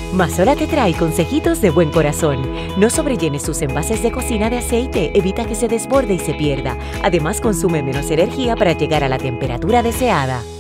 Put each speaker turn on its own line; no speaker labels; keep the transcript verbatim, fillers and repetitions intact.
Mazola te trae consejitos de buen corazón. No sobrellenes sus envases de cocina de aceite, evita que se desborde y se pierda. Además, consume menos energía para llegar a la temperatura deseada.